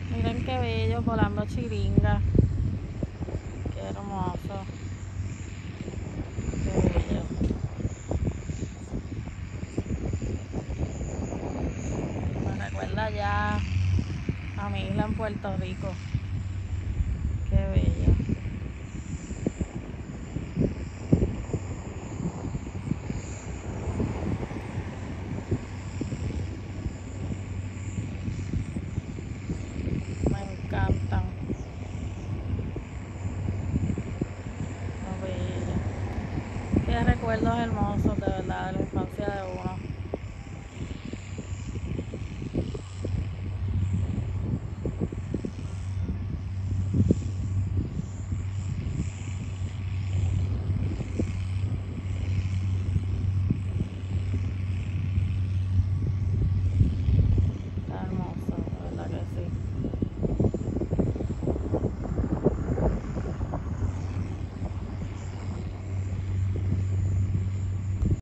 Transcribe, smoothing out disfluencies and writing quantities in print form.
Miren qué bello, volando chiringa. Qué hermoso. Qué bello. Me recuerda ya a mi isla en Puerto Rico. Qué bello. Me encantan. Qué bello. Qué recuerdos hermosos.